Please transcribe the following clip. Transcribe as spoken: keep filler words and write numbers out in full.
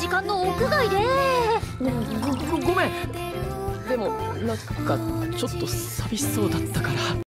間の屋外で。 ごごごめん。でもなんかちょっと寂しそうだったから。